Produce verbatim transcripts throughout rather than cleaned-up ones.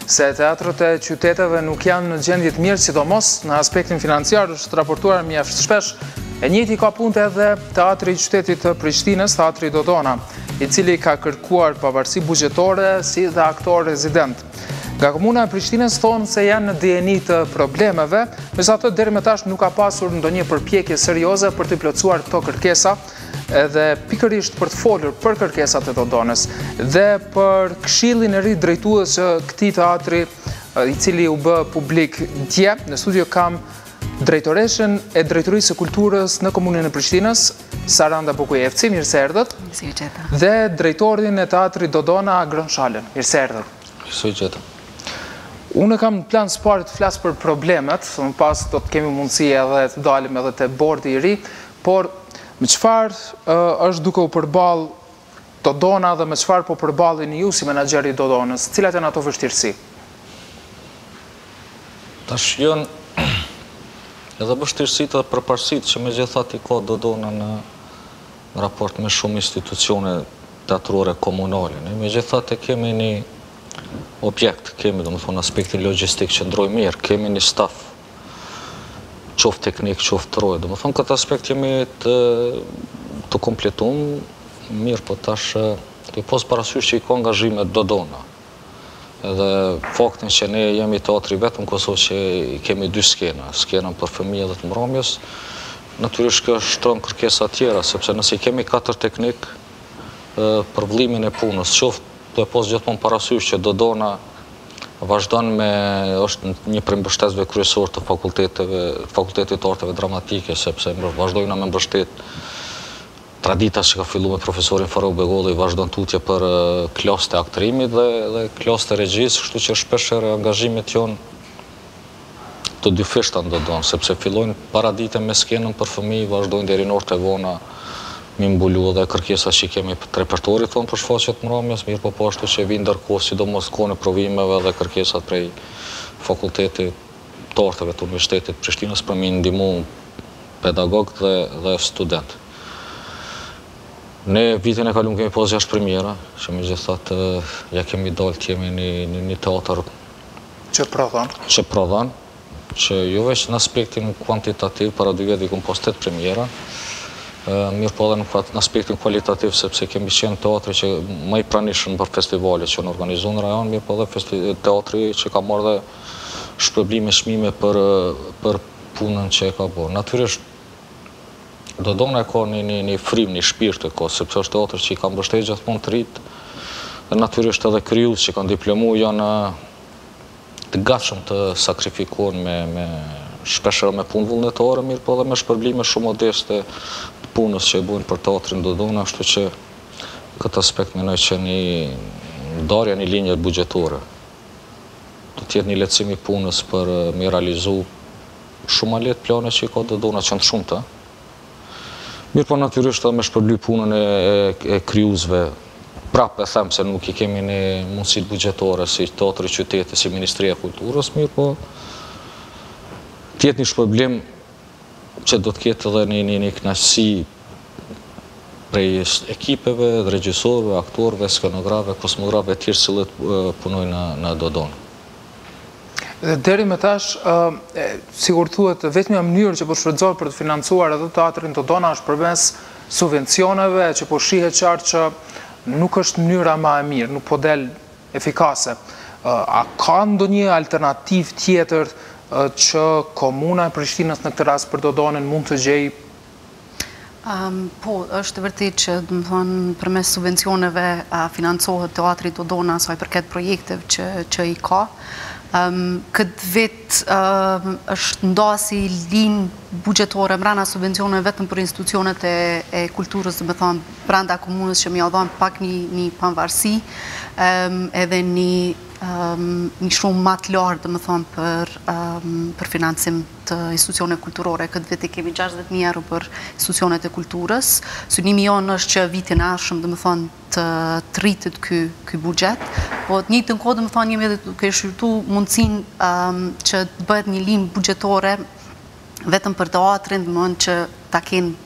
se teatrët e qyteteve nuk janë në gjendje të mirë, sidomos në aspektin financiar, është raportuar mjaft shpesh. E njëjti ka punë edhe Teatri i Qytetit të Prishtinës, Teatri Dodona, i cili ka kërkuar pavarësi buxhetore si dhe aktor rezident. Nga Komuna e Prishtinës thonë se janë në dijeni të problemeve, megjithatë deri më tash nuk ka pasur ndonjë përpjekje serioze për të plotësuar këto kërkesa, edhe pikërisht për të folur për kërkesat e Dodonës dhe për këshillin e ri drejtues që këtij teatri, i cili u bë publik dje. Në studio kam drejtoreshën e Drejtorisë së Kulturës në Komunën e Prishtinës, Saranda Bukujevci, mirë se erdhët. Dhe drejtorin e Teatrit Dodona, Agron Shalën, mirë se erdhët. Mirë se jeta. Unë kam plan së pari të flas për problemet, më pas do të kemi mundësi edhe të dalim edhe te bordi i ri, por me çfarë është duke u përball Dodona dhe me çfarë po përballeni ju si menaxher i Dodonës? Cilat janë ato vështirësi? Tash janë edhe vështirësitë dhe përparësitë që megjithatë i ka Dodona në raport me shumë institucione teatrore komunale. Ne megjithatë kemi një objekt, kemi domethënë aspektin logjistik që ndroi mirë, kemi një staf qoftë teknik, qoftë troje. Domethënë këtë aspekt jemi të, të kompletuar mirë, po tash të pos parasysh që i ka angazhime Dodona. Edhe faktin që ne jemi teatri vetëm në Kosovë që i kemi dy skena, skenën për fëmijë dhe të mbrëmjes, natyrisht kjo shtron kërkesa tjera, sepse nëse i kemi katër teknik për vëllimin e punës, qoftë të pos gjithmonë parasysh që Dodona vazhdon me, është një prej mbështetësve kryesor të fakulteteve, fakultetit të arteve dramatike, sepse vazhdojnë me mbështet traditas që ka fillu me profesorin Faruk Begolli, vazhdon tutje për klasë të aktrimit dhe, dhe klasë të regjisë, kështu që shpeshherë angazhimet janë të dyfishta në Dodonë, sepse fillojnë para dite me skenën për fëmijë, vazhdojnë deri në orët e vona mi mbulu dhe kërkesa që kemi të repertorit tonë për shfaqjet mbrëmjes, mirë po po ashtu që vi ndërkohë, sidomos kohën e provimeve dhe kërkesat prej fakultetit të arteve të Universitetit Prishtinës për mi ndihmu pedagog dhe, dhe student. Ne vitin e kaluar kemi pas gjashtë premiera, që megjithatë ja kemi dalë të jemi një, një, një teatr që prodhon, që prodhon, që jo veç në aspektin kuantitativ, para dy vjet i kom pas tetë premiera, mirë po edhe në aspektin kualitativ, sepse kemi qenë teatri që më i pranishëm për festivalet që në organizuar në rajon, mirë po edhe teatri që ka marrë dhe shpërblime çmime për, për punën që e ka bërë. Natyrisht, Dodona e ka një, një, një frim, një shpirt e ka, sepse është teatr që i ka mbështetur gjithmonë të rit, dhe natyrisht edhe krijues që kanë diplomu janë të gatshëm të sakrifikohen me, me shpeshherë me punë vullnetare, mirë po edhe me shpërblime shumë modeste të punës që e bujnë për teatrin Dodona, ashtu që këtë aspekt mendoj që një ndarja një linje buxhetore do të jetë një lehtësim i punës për me realizu shumë ma lehtë plane që i ka Dodona që janë të shumta. Mirë po natyrisht edhe me shpërbly punën e, e, e krijuesve. Prapë e them se nuk i kemi në mundësitë buxhetore si Teatri i Qytetit, si Ministria e Kulturës, mirë po të jetë një shpërblim që do të ketë edhe një, një, një kënaqësi prej ekipeve, regjisorëve, aktorëve, skenografëve, kosmografëve të tjerë që punojnë në, në Dodonë. Dhe deri më tash, sigur thuhet, vetmja mënyrë që po shfrytëzohet për të financuar edhe teatrin Dodona është përmes subvencioneve, që po shihet qartë që nuk është mënyra më e mirë, nuk po del efikase. A ka ndonjë alternativë tjetër që Komuna e Prishtinës në këtë rast për Dodonën mund të gjejë? Um, po, është vërtet që përmes subvencioneve financohet teatri Dodona sa i përket projekteve që, që i ka. Um, këtë vit um, është ndasi linë buxhetore mbrana subvencioneve vetëm për institucionet e, e kulturës, dhe me thonë brenda komunës që mi adhon pak një, një panvarësi, um, edhe një, um, një shumë matë lartë, dhe me thonë për, um, për financim të institucione kulturore. Këtë vit e kemi gjashtëdhjetë mijë euro për institucionet e kulturës. Synimi jonë është që vitin e ardhshëm, dhe me thonë, të, të rritet ky, ky buxhet. Po të njëjtën kohë, dhe me thonë, jemi edhe duke shqyrtu mundësinë um, që të bëhet një linë buxhetore vetëm për teatrin, dhe më thonë që ta kenë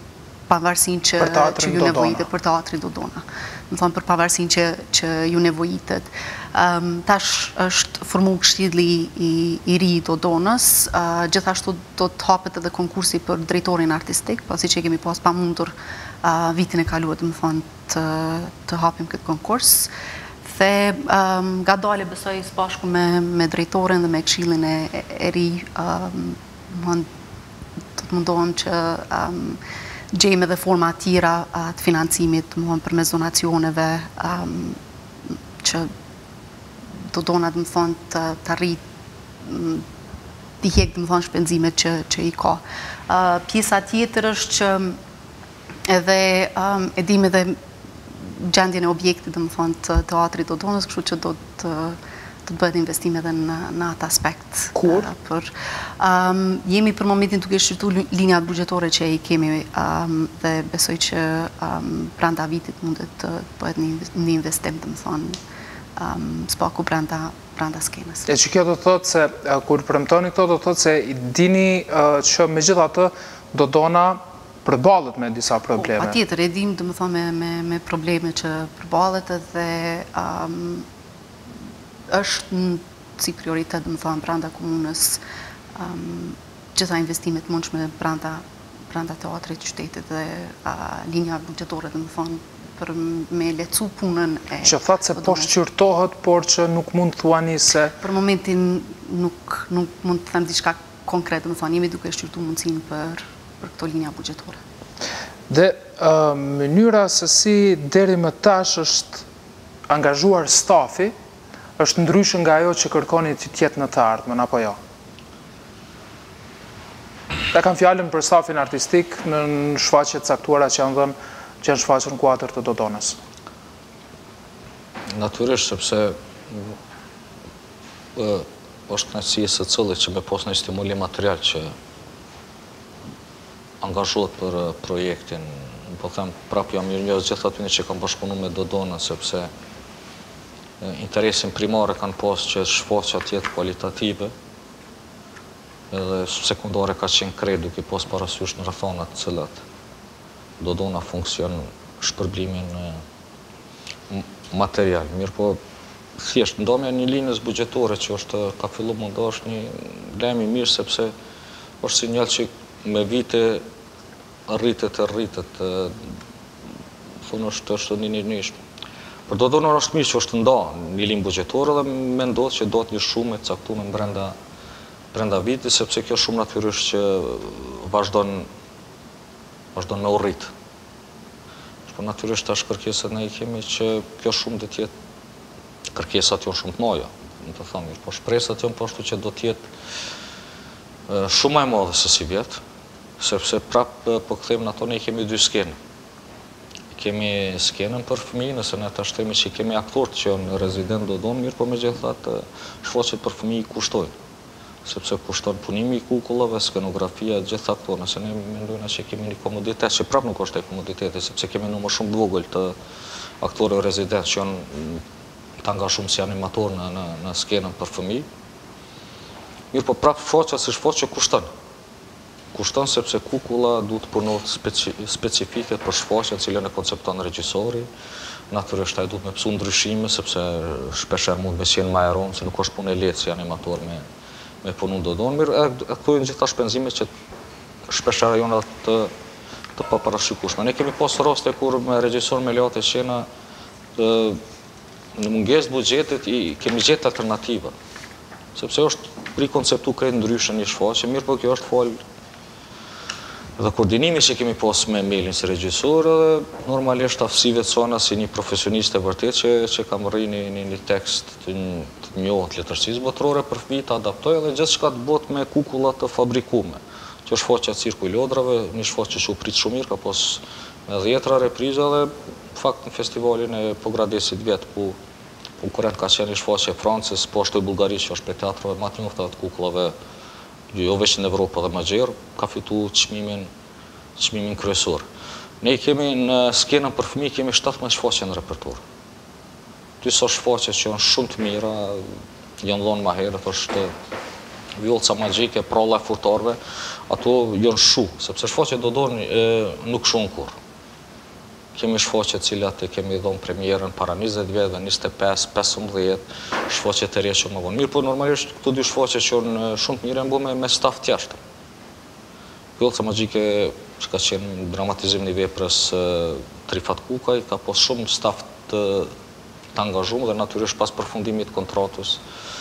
pavarësinë që, që ju nevojitet për teatrin Dodona. Më thonë për pavarësinë që, që ju nevojitet. Um, tash është formu këshilli i, i ri i Dodonës, uh, gjithashtu do të hapet edhe konkursi për drejtorin artistik, pasi që kemi pas pa mundur uh, vitin e kaluar, më thonë, të, të hapim këtë konkurs. Dhe um, nga dale besoj së bashku me, me drejtorin dhe me këshillin e, e, e ri, um, më të të mundohen që um, gjejmë edhe forma tjera uh, të financimit, më thonë, përmes donacioneve, um, që Dodona, dhe më thonë, të, të rrit, t'i hek, dhe më thonë, shpenzimet që, që i ka. Uh, pjesa tjetër është që edhe um, edhim edhe gjendjen e objektit, dhe më thonë, të teatrit Dodonës, kështu që do të të bëhet investime edhe në, në atë aspekt. Kur? Uh, për, um, jemi për momentin duke shqyrtu linjat bugjetore që i kemi um, dhe besoj që um, brenda vitit mundet të bëhet një investim, dhe më thonë, um, spaku brenda, brenda skenës. E që kjo do të thotë se, uh, kur premtoni këto, do të thotë se i dini uh, që me gjitha të Dodona përballet me disa probleme. Po, pa tjetër, edhim, dhe më thonë, me, me, me probleme që përballet edhe um, është në si prioritet, dhe më thonë, branda komunës, um, gjitha investimet mundshme branda, branda teatrit qytetit dhe uh, linja bugjetore, dhe më thonë, për me lecu punën e... Që thatë se po shqyrtohet, por që nuk mund të thuani se... Për momentin nuk, nuk mund të them diçka konkret, dhe më thonë, jemi duke shqyrtu mundësin për, për këto linja bugjetore. Dhe uh, mënyra se si deri më tash është angazhuar stafi, është ndryshë nga ajo që kërkoni të tjetë në të ardhmen, apo jo? Ta kam fjallën për stafin artistik në shfaqjet caktuara që janë dhënë, që janë shfaqur në kuadër të Dodonës. Natyrisht, sepse është kënaqësi së cëllit që me pas një stimulim material që angazhohet për projektin. Po them, prapë jam mirënjohës gjithë atyre që kam bashkëpunuar me Dodonën, sepse interesin primare kanë pas që shfaqja të jetë kualitative, edhe sekundare ka qenë krejt duke pas parasysh në rrethonat të cilat Dodona funksion shpërblimin material. Mirë po, thjesht, ndomja një linjës bugjetore që është ka fillu më nda është një lejmë i mirë, sepse është sinjal që me vite rritet e rritet, thonë është është një një njëshme. Për Dodonën është mirë që është nda një linjë bugjetore dhe me ndodhë që do të një shumë e caktuar brenda, brenda viti, sepse kjo shumë natyrisht që vazhdon, vazhdon me u rritë. Por natyrisht tash kërkesat ne i kemi që kjo shumë do të jetë kërkesat janë shumë të mëdha, më të them, po shpresat janë po ashtu që do të jetë shumë më e madhe se si vjet, sepse prap po kthejmë në ato ne i kemi dy skenë. Kemi skenën për fëmijë, nëse ne ta shtemi që kemi aktorët që janë rezident Dodonë, mirë po megjithatë shfaqjet për fëmijë kushtojnë. Sepse kushton punimi i kukullave, skenografia, gjithë ato, nëse ne mendojmë që kemi një komoditet, që prapë nuk është e komoditeti, sepse kemi numër shumë të vogël të aktorëve rezident që janë të angazhuar si animator në, në, në skenën për fëmijë. Mirë po prapë shfaqja si shfaqje kushton. Kushton sepse kukulla duhet punohet speci, specifike për shfaqjen cilën e koncepton regjisori. Natyrisht ai duhet me pësu ndryshime, sepse shpeshherë mund me qenë më e rëndë, se nuk është punë e lehtë si animator me me punu Dodonë. Mirë, e këto janë gjitha shpenzimet që shpeshherë janë të të paparashikueshme. Ne kemi pas raste kur me regjisor me lehtë qena në mungesë buxhetit i kemi gjetë alternativa. Sepse është rikonceptu krejt ndryshe një shfaqje, mirë po kjo është fal dhe koordinimi që kemi pas me Melin si regjisor, dhe normalisht aftësive tona si një profesionist e vërtet që, që kam rri një, një, një tekst të, të njohët letërsisë botërore për fëmijë të adaptoj dhe gjithë shka të bot me kukullat të fabrikume. Që është shfaqja cirku i lodrave, një shfaqje që u pritë shumë mirë, ka pas me dhjetra repriza dhe fakt në festivalin e Pogradesit vjetë ku konkurent ka qenë një shfaqje Francës, poshtë e Bullgarisë që është për teatrove më të njohta të kukullave jo veç në Evropë dhe më gjerë, ka fitu çmimin, çmimin kryesor. Ne kemi në skenën për fëmijë kemi shtatëmbëdhjetë shfaqje në repertuar. Disa shfaqje që janë shumë të mira, janë dhënë më herët, është vjollca magjike, pralla e furtarve, ato janë shu, sepse shfaqe Dodon nuk shun kur. Kemi shfaqe cilat e kemi dhonë premierën para njëzet vjetëve, njëzet e pesë, pesëmbëdhjetë, shfaqe të re që më vonë. Mirë, po normalisht këto dy shfaqe që janë shumë të mire mbu me, me staf tjashtë. Vjollca magjike që ka qenë dramatizim një veprës Trifat Kukaj, ka pos shumë staf të, të angazhumë dhe natyrisht pas përfundimit kontratës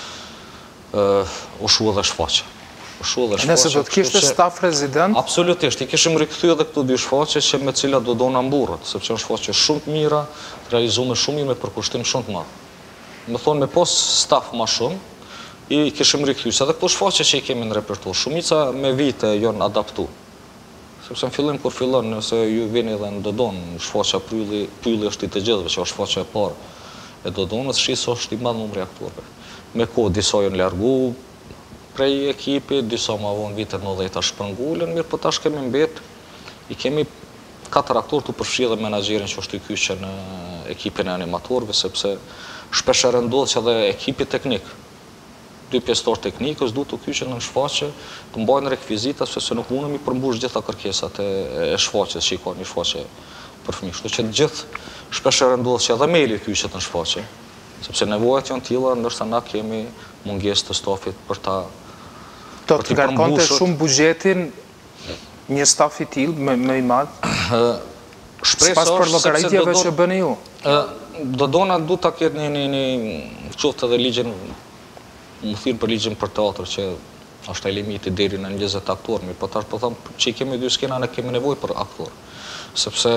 u shu edhe shfaqe. Nëse do të kishte staf rezident? Absolutisht, i kishim rikëthy edhe këto dy shfaqe që me cilat do dona mburët, sepse në shfaqe shumë të mira, realizume shumë i me përkushtim shumë të madhë. Me thonë, me pos staf ma shumë, i kishim rikëthy, se edhe këto shfaqe që i kemi në repertur, shumica me vite jonë adaptu. Sepse në fillim kur fillon, nëse ju vini dhe në Dodon, shfaqe Prylli, Prylli është i të gjithëve, që është shfaqe e parë e Dodonës, shqisë është i madhë numri aktorëve. Me ko, disa jënë largu prej ekipi, disa ma vonë vitet në dhejta shpërngullën, mirë, po tash kemi mbet, i kemi katër aktorë të përfshi dhe menagerin që është i kyqe në ekipin e animatorëve, sepse shpesher ndodhë që edhe ekipi teknik, dy pjesëtor teknikës du të kyqe në shfaqe, të mbajnë rekvizitat, sepse nuk mundëm i përmbush gjitha kërkesat e, e shfaqes që i ka një shfaqe për fëmijë. Kështu që gjithë shpesher ndodhë që edhe meli kyqet në shfaqe, sepse nevojat janë tilla, ndërsa na kemi mungesë të stafit për ta Do të ngarkonte shumë buxhetin një staf i tillë më i madh. Sipas për llogaritjeve që bëni ju. Dodona du ta ketë një një qoftë edhe ligjin, më thirr për ligjin për teatr që është ai limiti deri në njëzet aktorë, mirë, po tash po them që i kemi dy skena, ne kemi nevojë për aktor. Sepse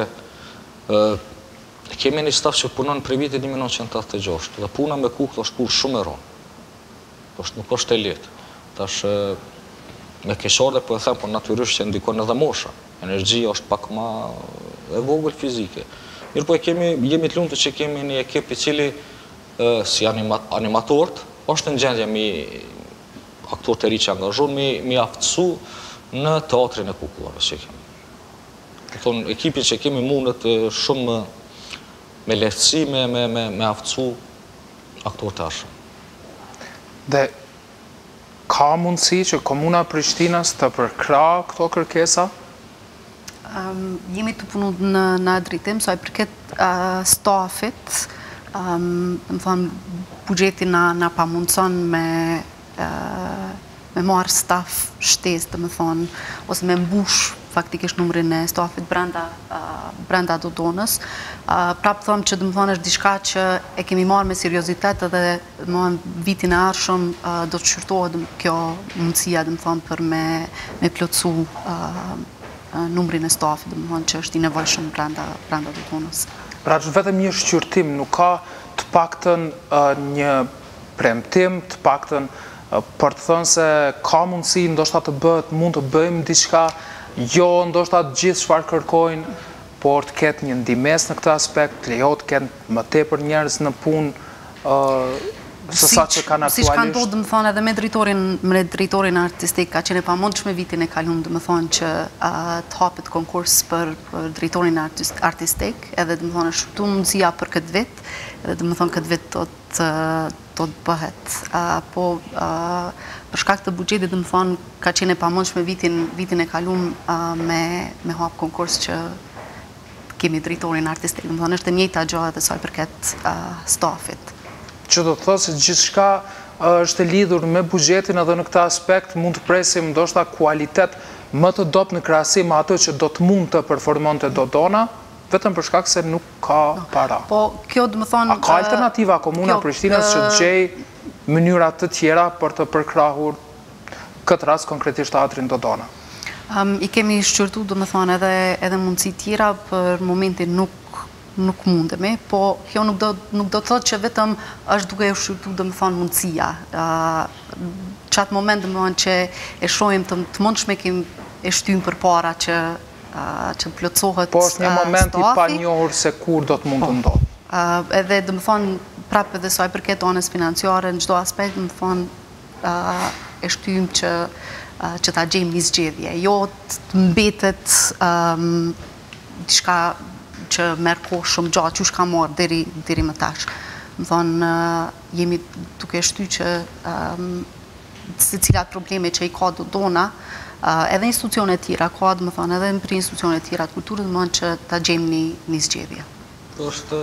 kemi një staf që punon prej vitit një mijë nëntëqind e tetëdhjetë e gjashtë dhe puna me kukë është punë shumë e rëndë. Është nuk është e lehtë. Tash me keshore, po e them, po natyrisht që ndikon edhe mosha. Energjia është pak ma e vogël fizike. Mirë, po e kemi, jemi të lumtur që kemi një ekip i cili si animatorët është në gjendje mi aktor të ri që angazhon, mi, mi aftësu në teatrin e kukullave që kemi. Thonë, ekipin që kemi mundet shumë me lehtësi, me, me, me, me aftësu aktor të ashëm. Dhe ka mundësi që Komuna Prishtinës të përkra këto kërkesa? Um, jemi të punu në, në drejtim, sa i përket uh, stafit, um, më thonë, bugjeti na, na pa mundëson me, uh, me marë staf shtes, të më thonë, ose me mbush faktikisht numrin e stafit brenda, uh, brenda Dodonës. Uh, prapë thomë që dëmë thonë është diçka që e kemi marrë me seriozitet edhe më vitin e arshëm uh, do të shqyrtohet kjo mundësia dëmë thonë për me, me plotësu uh, numrin e stafit, dëmë thonë që është i nevojshëm brenda, brenda Dodonës. Pra që vetëm një shqyrtim, nuk ka të paktën uh, një premtim, të paktën uh, për të thënë se ka mundësi, ndoshta të bëhet, mund të bëjmë diçka, jo ndoshta të gjithë çfarë kërkojnë, por të ketë një ndimes në këtë aspekt, të lejohet të ketë më tepër njerëz në punë se sa që kanë aktualisht. Si që ka ndodhë, dëmë thonë, edhe me drejtorin, me drejtorin artistik, ka qenë pa mundshme vitin e kaluar, dëmë thonë, që uh, të hapet konkurs për, për drejtorin artist, artistik, edhe dëmë thonë, është shtu mundësia për këtë vit, edhe dëmë thonë, këtë vit do të, do të bëhet. Uh, po, uh, për shkak të buxhetit, dëmë thonë, ka qenë pa mundshme vitin, vitin e kaluar uh, me, me hap konkurs që kemi drejtorin artistik, dëmë thonë, është e njëjta gjë edhe sa i përket uh, stafit. Që do të thotë se gjithçka është e lidhur me buxhetin edhe në këtë aspekt mund të presim ndoshta kualitet më të dobët në krahasim me atë që do të mund të performonte Dodona, vetëm për shkak se nuk ka para. Po, kjo do të thonë, a ka alternativa Komuna Prishtinës që të gjej mënyra të tjera për të përkrahur këtë rast konkretisht teatrin Dodona? Um, I kemi shqyrtu, do të thonë, edhe edhe mundësi tjera, për momentin nuk nuk mundemi, po kjo nuk do, nuk do të thotë që vetëm është duke e shqyrtu, do më thonë, mundësia. Uh, qatë moment, do më thonë, që e shohim të, të mundshme kim e shtyjmë për para që, uh, që të plotësohet po është një moment uh, i pa njohur se kur do të mund të ndodhë. Uh, edhe, do më thonë, prapë edhe saj përket anës financiare, në çdo aspekt, do më thonë, uh, e shtyjmë që, uh, që ta gjejmë një zgjedhje. Jo të mbetet um, diçka që merë kohë shumë gjatë, që shka marë deri, deri më tash. Më thonë, uh, jemi duke shty që um, se cilat probleme që i ka Dodona, edhe institucione tjera, ka dhe më thonë edhe për institucione tjera të kulturët, më thonë që ta gjejmë një, një zgjedhje. Është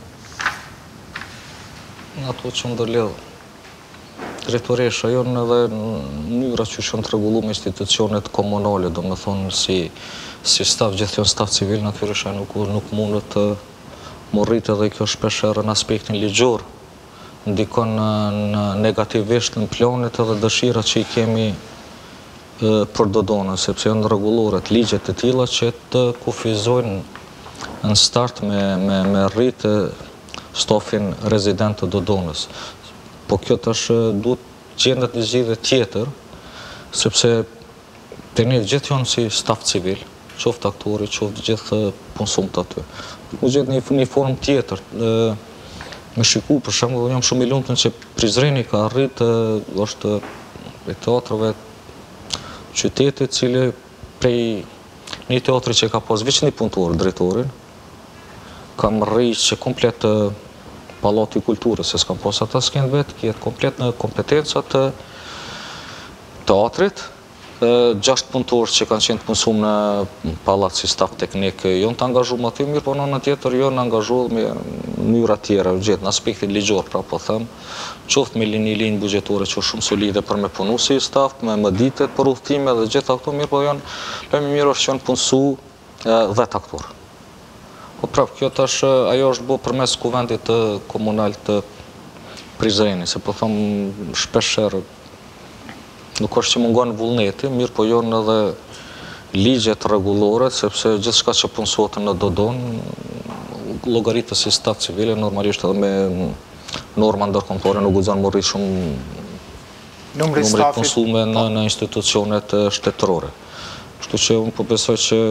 në ato që ndërledh drejtoresha jonë edhe mënyra që shënë të regullu me institucionet komunale, do me thonë si, si staf, gjithjon staf civil, natyrisht ai nuk, nuk mundet të morrit edhe kjo shpesherë në aspektin ligjor, ndikon në, në negativisht në planet edhe dëshirat që i kemi e, për Dodonën, sepse janë rregulloret ligjet e tilla që të kufizojnë në start me, me, me rritë stafin rezident të Dodonës. Po kjo tash duhet gjendet një zgjidhje tjetër, sepse të ne gjithë janë si staf civil, qoftë aktori, qoftë gjithë punësumët aty. U gjetë një, një formë tjetër, e, me shiku, për shembull, jam shumë i lumtur që Prizreni ka arritë, është e teatrave qytetit, cili prej një teatri që ka pas veç një punëtor, drejtorin, kam rritë që komplet Pallati i Kulturës, se s'kam pas ata s'ken vetë, kjetë komplet në kompetencat të teatrit, gjashtë punëtorë që kanë qenë të punësum në pallat si staf teknik, jonë të angazhuar aty, mirë po në tjetër jonë angazhuar me mënyra tjera, gjithë në aspektin ligjor, pra po them, qoftë me një linjë buxhetore që është shumë solide për me punu si staf, me mëditet për udhëtime dhe gjithë ato, mirë po janë, lëmi mirë është që janë punësu dhjetë aktorë. Po prap, kjo tash ajo është bo përmes kuvendit të komunal të Prizreni, se po thëmë shpesher nuk është që mungon vullneti, mirë po jonë edhe ligjet rregullore, sepse gjithë shka që punësot në Dodon, logaritës si staf civile, normalisht edhe me norma ndërkombëtare nuk guxon më rritë shumë numrit punësume në, në institucionet shtetërore. Kështu që unë po besoj që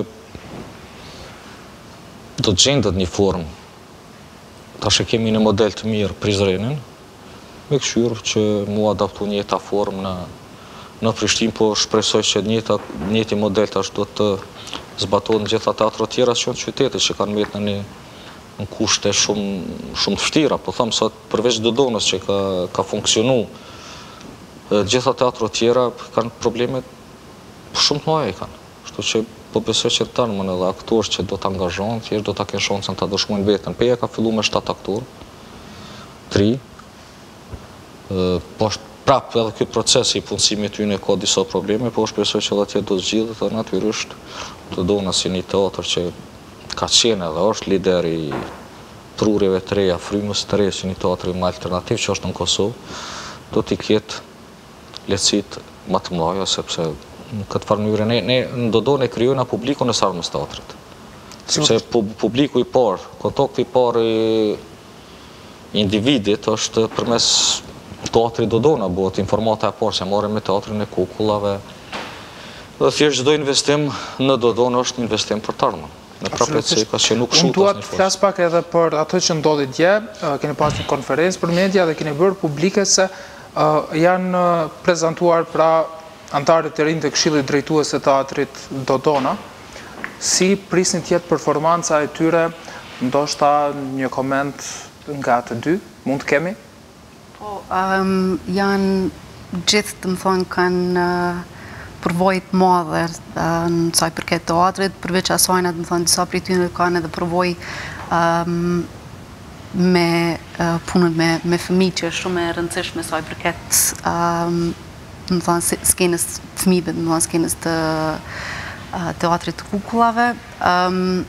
do të gjendet një formë, tash e kemi një model të mirë Prizrenin, me këshyrë që mu adaptu njëta formë në, në Prishtinë, po shpresoj që njëta, njëti model tash do të zbatohet në gjitha teatro tjera që janë qytetit, që kanë mbetë në një në kushte shumë, shumë të vështira, po thamë sot përveç Dodonës që ka, ka funksionu, gjitha teatro tjera kanë probleme shumë të mëdha kanë. Kështu që po besoj që të tanë më edhe aktorë që do të angazhohen, thjesht do të kenë shansën të dëshmojnë vetën. Peja ka fillu me shtatë aktorë, tri, po është prapë edhe këtë proces i punësimit tyne ka disa probleme, po është besoj që edhe tjetë do të zgjidhet, dhe natyrisht Dodona si një teatr që ka qenë edhe është lider i prurjeve të reja, frymës të reja, si një teatr më alternativ që është në Kosovë, do t'i ketë lehtësit më të mëdha, sepse në këtë farë mënyrë, ne, ne në Dodona e krijojna publiku në sarmës teatrit. Sepse publiku i parë, kontakti i parë i individit është përmes teatrit Dodona, bëhet informata e parë që marrim me teatrin e kukullave. Dhe thjesht çdo investim në Dodona është një investim për të ardhmen. Në propësi ka që nuk shumë. Unë dua të flas pak edhe për ato që ndodhi dje, keni pasur një konferencë për media dhe keni bërë publike se janë prezantuar pra antarët e rinj të Këshillit Drejtues të Teatrit Dodona, si prisni tjetë performanca e tyre, ndoshta një koment nga të dy, mund të kemi? Po, um, janë gjithë të më thonë kanë uh, përvojt madhe uh, në saj përket teatrit, përveç asajna të më thonë disa prej tyre kanë edhe përvoj um, me uh, punën me, me fëmijë që është shumë e rëndësishme saj përket um, në më thonë skenës fëmijëve, në më thonë skenës të uh, teatrit të kukullave. Um,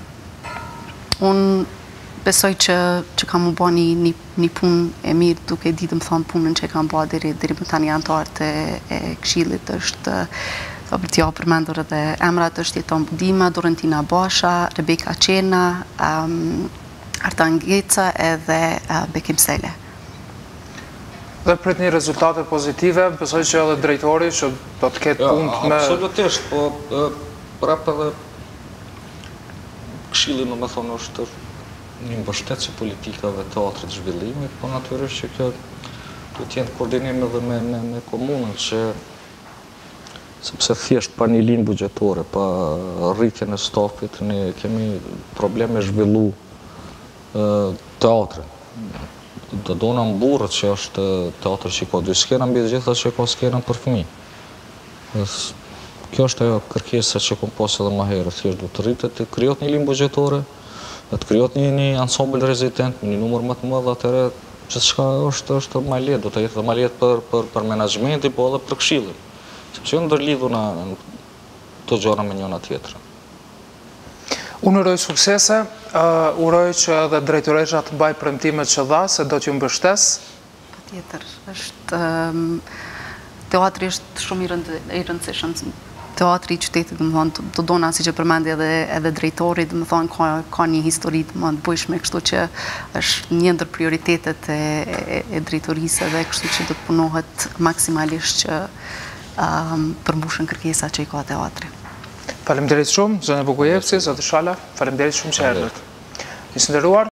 unë besoj që, që kam u bo një, një, një punë e mirë duke ditë më thonë punën që kam bo deri, deri më tani antarët e, e Këshillit është të për t'ja përmendur edhe emrat është Jeton Budima, Dorentina Basha, Rebeka Qena, um, Artan Geca edhe uh, Bekim Sele. Dhe pret një rezultate pozitive, besoj që edhe drejtori që do të ketë punë me... Absolutisht, po prapë edhe Këshilli në me thonë është një mbështetje politikave teatrit zhvillimit, po natyrisht që kjo do t'jenë koordinim edhe me, me, me komunën që sepse thjesht pa një linjë buxhetore, pa rritjen e stafit, ne kemi probleme zhvillu e, teatrin. Dodona Mburrët, që është teatr që ka dy skena, mbi të gjitha që ka skenën për fëmijë. Kjo është ajo kërkesa që kom pas edhe më herët, thjesht do të rritet të krijohet një linë buxhetore, të krijohet një një ansambël rezident, një numër më të madh, atëherë gjithçka është është më lehtë, do të jetë më lehtë për për për menaxhmentin, po edhe për këshillin. Sepse janë ndërlidhuna të gjëra me njëra tjetrën. Unë uroj suksese, uroj që edhe drejtoresha të baj premtimet që dha, se do t'ju mbështes. Patjetër, është teatri është shumë i rëndësishëm. Teatri i qytetit, do të thonë, Dodona, siç e përmendi edhe edhe drejtori, do të thonë ka ka një histori të më të bujshme, kështu që është një ndër prioritetet e, e, e drejtorisë edhe kështu që do të punohet maksimalisht që um, përmbushën kërkesat që i ka teatri. Faleminderit shumë, zënë Bukujevci, zoti Shala, faleminderit shumë që erdhët. Të nderuar